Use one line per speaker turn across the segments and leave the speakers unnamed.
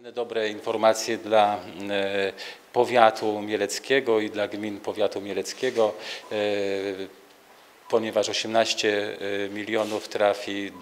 Dobre informacje dla powiatu mieleckiego i dla gmin powiatu mieleckiego, ponieważ 18 milionów trafi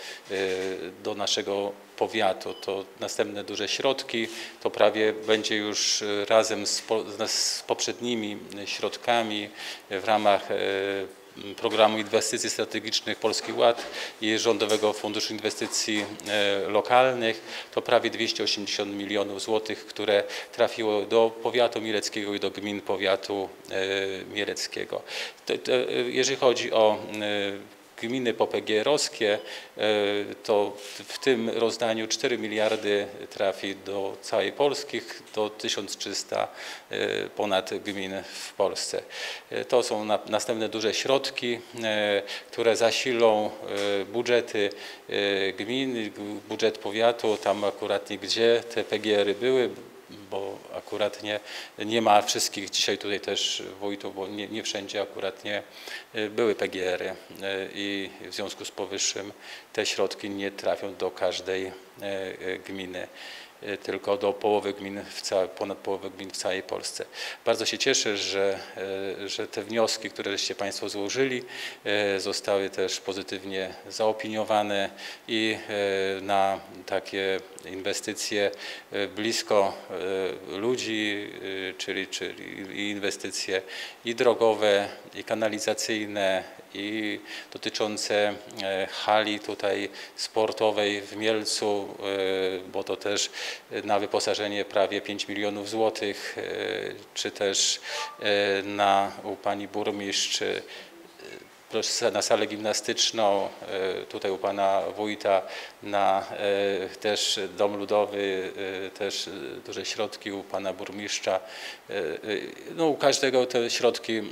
do naszego powiatu. To następne duże środki, to prawie będzie już razem z poprzednimi środkami w ramach Programu Inwestycji Strategicznych Polski Ład i Rządowego Funduszu Inwestycji Lokalnych. To prawie 280 milionów złotych, które trafiło do powiatu mieleckiego i do gmin powiatu mieleckiego. Jeżeli chodzi o gminy PGR-owskie, to w tym rozdaniu 4 miliardy trafi do całej Polski, do 1300 ponad gmin w Polsce. To są następne duże środki, które zasilą budżety gmin, budżet powiatu, tam akurat gdzie te PGR-y były, bo akurat nie ma wszystkich dzisiaj tutaj też wójtów, bo nie wszędzie akurat nie były PGR-y i w związku z powyższym te środki nie trafią do każdej gminy, tylko do połowy gmin, ponad połowy gmin w całej Polsce. Bardzo się cieszę, że te wnioski, które żeście Państwo złożyli, zostały też pozytywnie zaopiniowane i na takie inwestycje blisko ludzi, czyli inwestycje i drogowe, i kanalizacyjne, i dotyczące hali tutaj sportowej w Mielcu, bo to też na wyposażenie prawie 5 milionów złotych, czy też u pani burmistrz na salę gimnastyczną, tutaj u pana wójta na też dom ludowy, też duże środki u pana burmistrza. No, u każdego te środki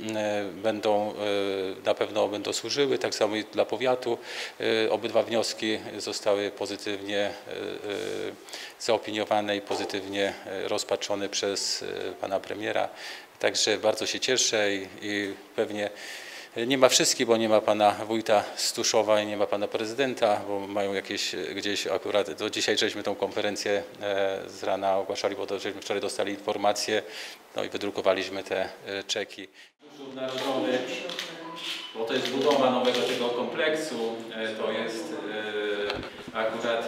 na pewno będą służyły, tak samo i dla powiatu. Obydwa wnioski zostały pozytywnie zaopiniowane i pozytywnie rozpatrzone przez pana premiera. Także bardzo się cieszę i pewnie nie ma wszystkich, bo nie ma pana wójta Stuszowa i nie ma pana prezydenta, bo mają jakieś gdzieś akurat, do dzisiaj żeśmy tą konferencję z rana ogłaszali, bo to żeśmy wczoraj dostali informacje, no i wydrukowaliśmy te czeki. Fundusz Narodowy, bo to jest budowa nowego tego kompleksu, to jest akurat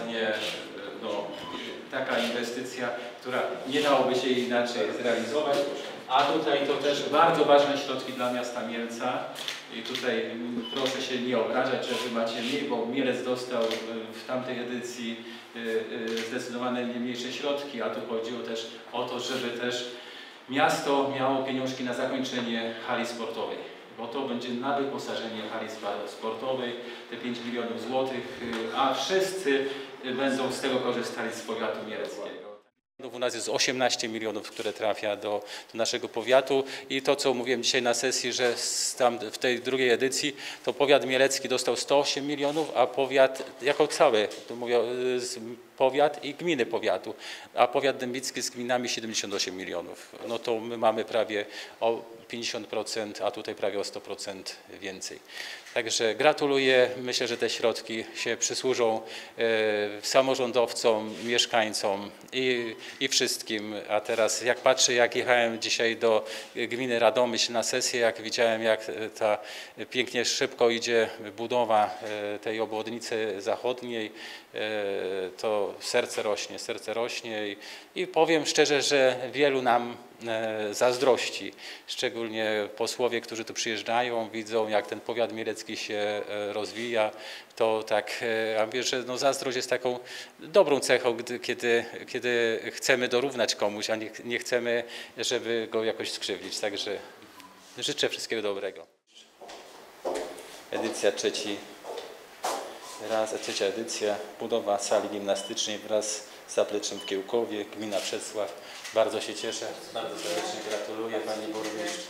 taka inwestycja, która nie dałoby się inaczej zrealizować. A tutaj to też bardzo ważne środki dla miasta Mielca i tutaj proszę się nie obrażać, że wy macie mniej, bo Mielec dostał w tamtej edycji zdecydowanie mniejsze środki, a tu chodziło też o to, żeby też miasto miało pieniążki na zakończenie hali sportowej, bo to będzie na wyposażenie hali sportowej, te 5 milionów złotych, a wszyscy będą z tego korzystali z powiatu mieleckiego. U nas jest 18 milionów, które trafia do naszego powiatu i to, co mówiłem dzisiaj na sesji, że tam w tej drugiej edycji to powiat mielecki dostał 108 milionów, a powiat jako cały, tu mówię powiat i gminy powiatu, a powiat dębicki z gminami 78 milionów. No to my mamy prawie o 50%, a tutaj prawie o 100% więcej. Także gratuluję, myślę, że te środki się przysłużą samorządowcom, mieszkańcom i wszystkim. A teraz jak patrzę, jak jechałem dzisiaj do gminy Radomyśl na sesję, jak widziałem, jak ta pięknie szybko idzie budowa tej obwodnicy zachodniej, to serce rośnie i powiem szczerze, że wielu nam zazdrości, szczególnie posłowie, którzy tu przyjeżdżają, widzą, jak ten powiat mielecki się rozwija, to tak, ja mówię, że zazdrość jest taką dobrą cechą, kiedy chcemy dorównać komuś, a nie chcemy, żeby go jakoś skrzywdzić. Także życzę wszystkiego dobrego. Edycja trzecia edycja, budowa sali gimnastycznej wraz z zapleczem w Kiełkowie, gmina Przecław. Bardzo się cieszę, bardzo serdecznie gratuluję pani burmistrz.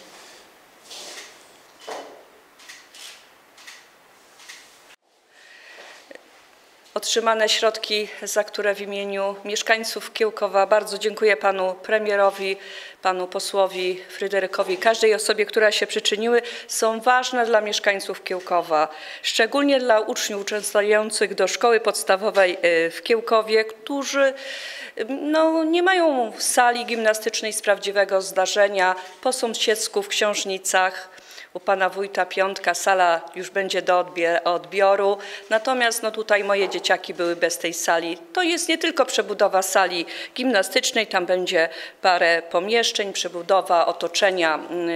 otrzymane środki, za które w imieniu mieszkańców Kiełkowa bardzo dziękuję panu premierowi, panu posłowi Fryderykowi, każdej osobie, która się przyczyniły, są ważne dla mieszkańców Kiełkowa, szczególnie dla uczniów uczęszczających do szkoły podstawowej w Kiełkowie, którzy nie mają sali gimnastycznej z prawdziwego zdarzenia, po sąsiedzku w Książnicach. U pana wójta Piątka sala już będzie do odbioru, natomiast tutaj moje dzieciaki były bez tej sali. To jest nie tylko przebudowa sali gimnastycznej, tam będzie parę pomieszczeń, przebudowa otoczenia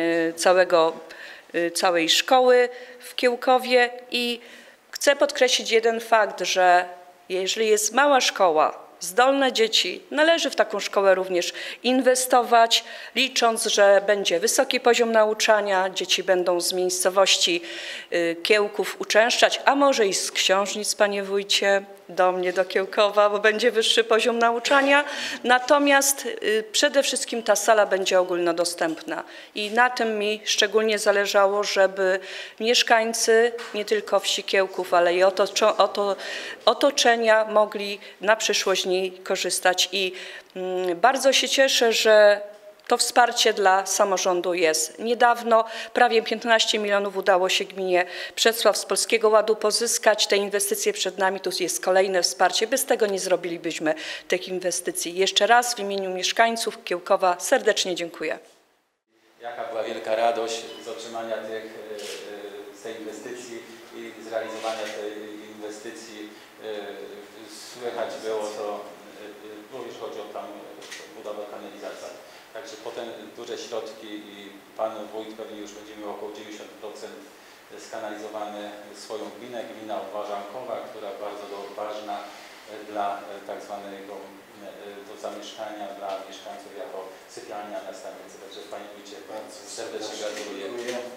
całej szkoły w Kiełkowie i chcę podkreślić jeden fakt, że jeżeli jest mała szkoła, zdolne dzieci, należy w taką szkołę również inwestować, licząc, że będzie wysoki poziom nauczania, dzieci będą z miejscowości Kiełków uczęszczać, a może i z Książnic, panie wójcie, do mnie, do Kiełkowa, bo będzie wyższy poziom nauczania. Natomiast przede wszystkim ta sala będzie ogólnodostępna i na tym mi szczególnie zależało, żeby mieszkańcy nie tylko wsi Kiełków, ale i otoczenia mogli na przyszłość z niej korzystać. I bardzo się cieszę, że to wsparcie dla samorządu jest. Niedawno prawie 15 milionów udało się gminie Przecław z Polskiego Ładu pozyskać. Te inwestycje przed nami, tu jest kolejne wsparcie. Bez tego nie zrobilibyśmy tych inwestycji. Jeszcze raz w imieniu mieszkańców Kiełkowa serdecznie dziękuję.
Jaka była wielka radość z otrzymania z tej inwestycji i zrealizowania tej inwestycji. Słychać było to, również chodzi o tam budowę kanalizacji. Także potem duże środki i pan wójt pewnie już będzie miał około 90% skanalizowane swoją gminę, gmina Obwarzankowa, która bardzo ważna dla tak zwanego do zamieszkania dla mieszkańców jako sypialnia następcy. Także panie wójcie, bardzo serdecznie gratuluję.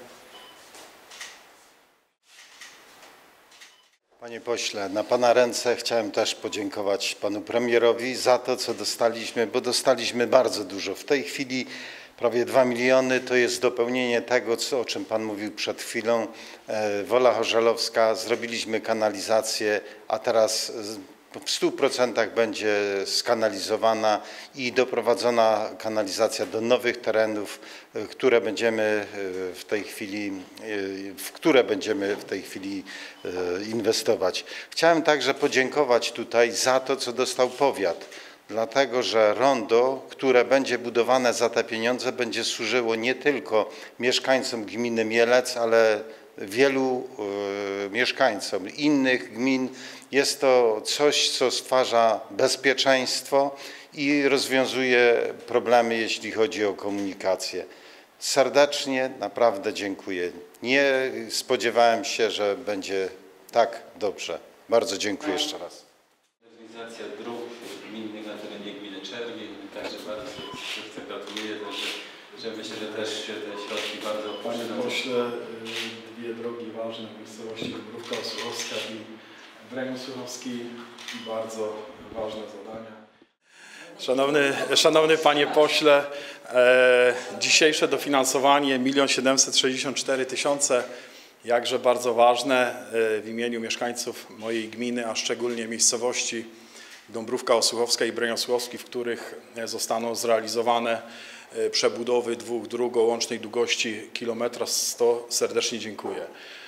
Panie pośle, na pana ręce chciałem też podziękować panu premierowi za to, co dostaliśmy, bo dostaliśmy bardzo dużo. W tej chwili prawie 2 miliony to jest dopełnienie tego, o czym pan mówił przed chwilą. Wola Chorzelowska, zrobiliśmy kanalizację, a teraz w 100% będzie skanalizowana i doprowadzona kanalizacja do nowych terenów, w które będziemy w tej chwili inwestować. Chciałem także podziękować tutaj za to, co dostał powiat, dlatego że rondo, które będzie budowane za te pieniądze, będzie służyło nie tylko mieszkańcom gminy Mielec, ale wielu mieszkańcom innych gmin. Jest to coś, co stwarza bezpieczeństwo i rozwiązuje problemy, jeśli chodzi o komunikację. Serdecznie, naprawdę dziękuję. Nie spodziewałem się, że będzie tak dobrze. Bardzo dziękuję jeszcze raz.
Modernizacja dróg gminnych na terenie gminy Czerwień, także bardzo serdecznie gratuluję, że myślę, że też się te środki bardzo
przydają. Panie pośle, dwie drogi ważne w miejscowości Dąbrówka Osuchowska i Breniów Słuchowski, bardzo ważne zadania. Szanowny panie pośle, dzisiejsze dofinansowanie 1 764 000, jakże bardzo ważne w imieniu mieszkańców mojej gminy, a szczególnie miejscowości Dąbrówka Osuchowska i Breniów Słuchowski, w których zostaną zrealizowane przebudowy dwóch dróg o łącznej długości 1,100 m. Serdecznie dziękuję.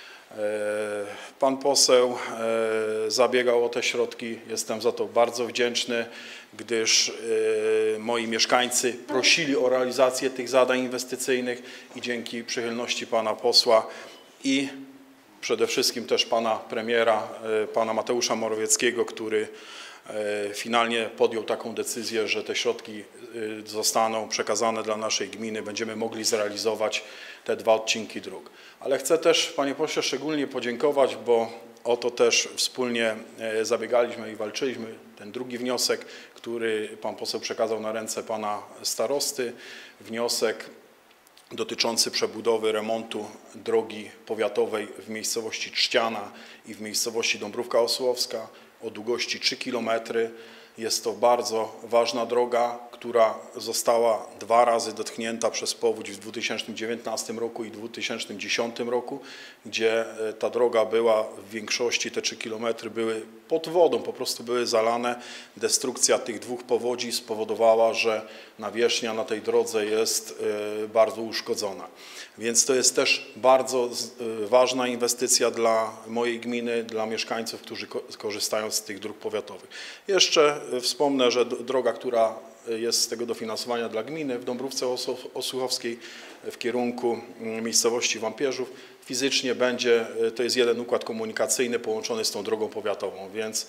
Pan poseł zabiegał o te środki, jestem za to bardzo wdzięczny, gdyż moi mieszkańcy prosili o realizację tych zadań inwestycyjnych i dzięki przychylności pana posła i przede wszystkim też pana premiera, pana Mateusza Morawieckiego, który finalnie podjął taką decyzję, że te środki zostaną przekazane dla naszej gminy, będziemy mogli zrealizować te 2 odcinki dróg. Ale chcę też, panie pośle, szczególnie podziękować, bo o to też wspólnie zabiegaliśmy i walczyliśmy. Ten drugi wniosek, który pan poseł przekazał na ręce pana starosty, wniosek dotyczący przebudowy, remontu drogi powiatowej w miejscowości Trzciana i w miejscowości Dąbrówka Osuchowska o długości 3 km. Jest to bardzo ważna droga, która została 2 razy dotknięta przez powódź w 2019 roku i 2010 roku, gdzie ta droga była w większości, te 3 kilometry były pod wodą, po prostu były zalane. Destrukcja tych 2 powodzi spowodowała, że nawierzchnia na tej drodze jest bardzo uszkodzona. Więc to jest też bardzo ważna inwestycja dla mojej gminy, dla mieszkańców, którzy korzystają z tych dróg powiatowych. Jeszcze wspomnę, że droga, która jest z tego dofinansowania dla gminy w Dąbrówce Osuchowskiej w kierunku miejscowości Wampierzów, fizycznie będzie, to jest jeden układ komunikacyjny połączony z tą drogą powiatową, więc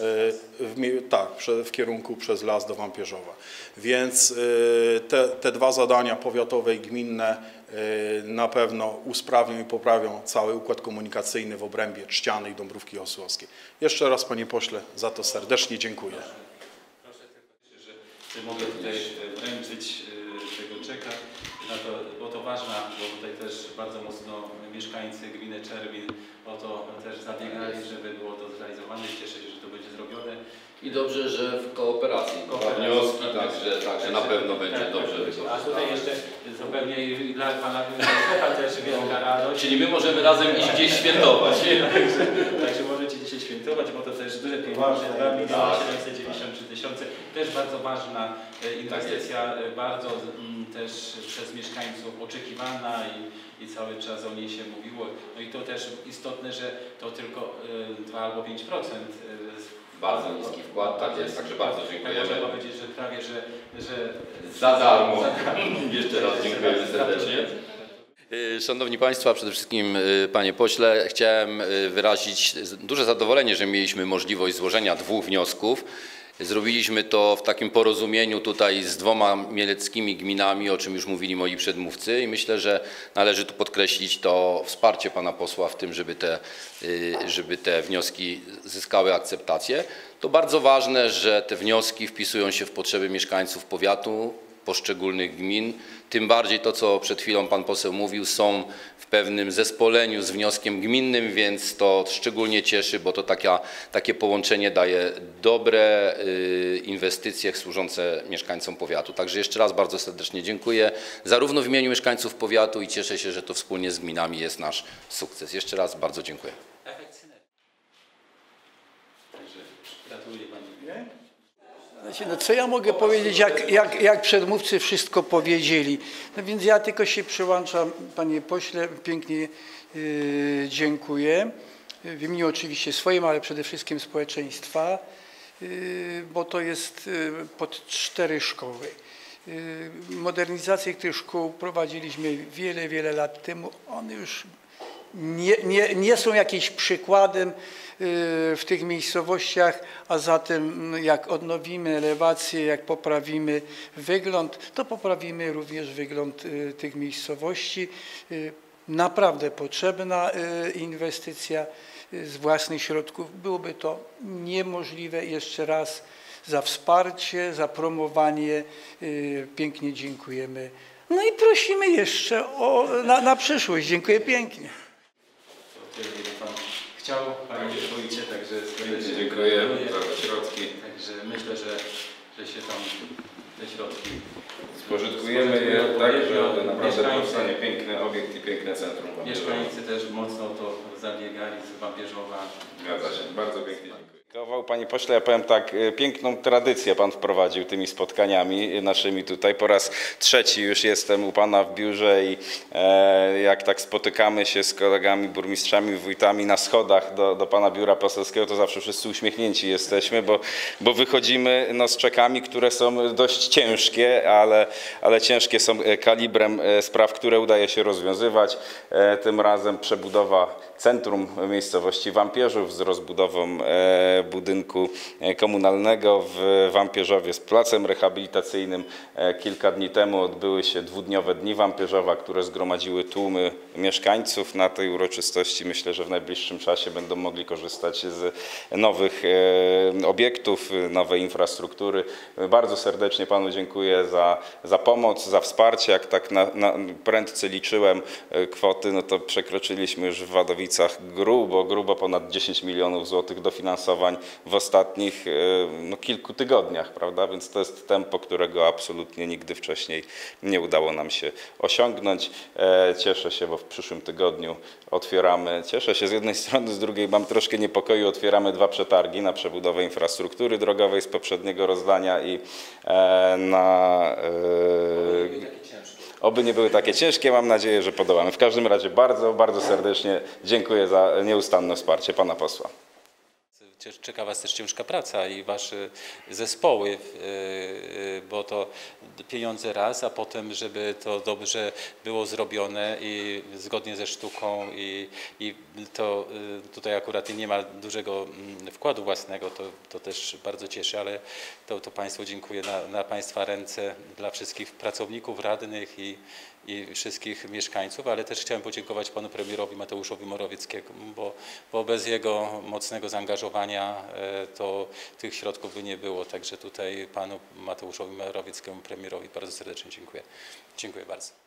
w kierunku przez las do Wampierzowa. Więc te 2 zadania powiatowe i gminne na pewno usprawnią i poprawią cały układ komunikacyjny w obrębie Trzciany i Dąbrówki Osuchowskiej. Jeszcze raz, panie pośle, za to serdecznie dziękuję.
Proszę tylko, że mogę tutaj wręczyć tego czeka, bo to ważne, bo tutaj też bardzo mocno mieszkańcy gminy Czerwin o to też zabiegali, żeby było to zrealizowane. Cieszę się, że to będzie zrobione.
I dobrze, że w kooperacji. Wnioski, także na pewno będzie dobrze wykorzystane.
A tutaj jeszcze zupełnie dla pana szefa też wielka radość.
Czyli my możemy razem iść gdzieś świętować.
Także możecie dzisiaj świętować, bo to też duże pieniądze, 2 793 000. Też bardzo ważna inwestycja, bardzo też przez mieszkańców oczekiwana i cały czas o niej się mówiło. No i to też istotne, że to tylko 2 albo 5%.
Bardzo niski wkład, tak jest, także bardzo dziękujemy.
Można powiedzieć, że prawie, że
za darmo. Jeszcze raz dziękujemy serdecznie. Szanowni Państwo, a przede wszystkim Panie Pośle, chciałem wyrazić duże zadowolenie, że mieliśmy możliwość złożenia 2 wniosków. Zrobiliśmy to w takim porozumieniu tutaj z 2 mieleckimi gminami, o czym już mówili moi przedmówcy i myślę, że należy tu podkreślić to wsparcie pana posła w tym, żeby te wnioski zyskały akceptację. To bardzo ważne, że te wnioski wpisują się w potrzeby mieszkańców powiatu, poszczególnych gmin. Tym bardziej to, co przed chwilą pan poseł mówił, są w pewnym zespoleniu z wnioskiem gminnym, więc to szczególnie cieszy, bo to takie połączenie daje dobre inwestycje służące mieszkańcom powiatu. Także jeszcze raz bardzo serdecznie dziękuję, zarówno w imieniu mieszkańców powiatu i cieszę się, że to wspólnie z gminami jest nasz sukces. Jeszcze raz bardzo dziękuję.
Także gratuluję pani.
No co ja mogę powiedzieć, jak przedmówcy wszystko powiedzieli. No więc ja tylko się przyłączam, panie pośle, pięknie dziękuję. W imieniu oczywiście swoim, ale przede wszystkim społeczeństwa, bo to jest pod 4 szkoły. Modernizację tych szkół prowadziliśmy wiele lat temu. One już nie są jakimś przykładem w tych miejscowościach, a zatem jak odnowimy elewację, jak poprawimy wygląd, to poprawimy również wygląd tych miejscowości. Naprawdę potrzebna inwestycja z własnych środków. Byłoby to niemożliwe. Jeszcze raz za wsparcie, za promowanie pięknie dziękujemy. No i prosimy jeszcze na przyszłość. Dziękuję pięknie.
Pan chciał, panie wójcie, także serdecznie
Dziękuję za środki.
Także myślę, że się tam te środki
spożytkujemy je tak, że naprawdę powstanie piękny obiekt i piękne centrum.
Mieszkańcy też mocno to zabiegali z Wampierzowa.
Zgadza się, bardzo pięknie dziękuję. Panie pośle, ja powiem tak, piękną tradycję pan wprowadził tymi spotkaniami naszymi tutaj. Po raz 3 już jestem u pana w biurze i jak tak spotykamy się z kolegami, burmistrzami, wójtami na schodach do pana biura poselskiego, to zawsze wszyscy uśmiechnięci jesteśmy, bo wychodzimy z czekami, które są dość ciężkie, ale ciężkie są kalibrem spraw, które udaje się rozwiązywać. Tym razem przebudowa centrum miejscowości Wampierzów z rozbudową budynku komunalnego w Wampierzowie z placem rehabilitacyjnym. Kilka dni temu odbyły się 2-dniowe Dni Wampierzowa, które zgromadziły tłumy mieszkańców. Na tej uroczystości myślę, że w najbliższym czasie będą mogli korzystać z nowych obiektów, nowej infrastruktury. Bardzo serdecznie panu dziękuję za pomoc, za wsparcie. Jak tak prędce liczyłem kwoty, no to przekroczyliśmy już w Wadowicach grubo ponad 10 milionów złotych dofinansowań w ostatnich kilku tygodniach, prawda? Więc to jest tempo, którego absolutnie nigdy wcześniej nie udało nam się osiągnąć. Cieszę się, bo w przyszłym tygodniu otwieramy, cieszę się z jednej strony, z drugiej mam troszkę niepokoju, otwieramy 2 przetargi na przebudowę infrastruktury drogowej z poprzedniego rozdania i oby nie były takie ciężkie, mam nadzieję, że podołamy. W każdym razie bardzo serdecznie dziękuję za nieustanne wsparcie pana posła.
Czeka Was też ciężka praca i Wasze zespoły, bo to pieniądze raz, a potem, żeby to dobrze było zrobione i zgodnie ze sztuką i to tutaj akurat nie ma dużego wkładu własnego, to też bardzo cieszy, ale to Państwu dziękuję na Państwa ręce dla wszystkich pracowników, radnych i wszystkich mieszkańców, ale też chciałem podziękować panu premierowi Mateuszowi Morawieckiemu, bo bez jego mocnego zaangażowania to tych środków by nie było. Także tutaj panu Mateuszowi Morawieckiemu, premierowi bardzo serdecznie dziękuję. Dziękuję bardzo.